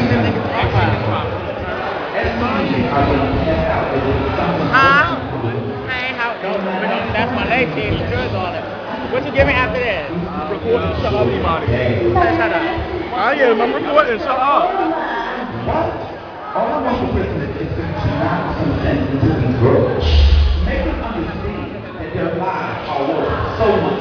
Huh? Hey, how? No, that's my leg team. Yours on it. What you give me after this? Report and shut up, everybody. Shut up. I am. I'm reporting. Shut up. All I want the president is to not consent to these girls. Make them understand that their lives are worth so much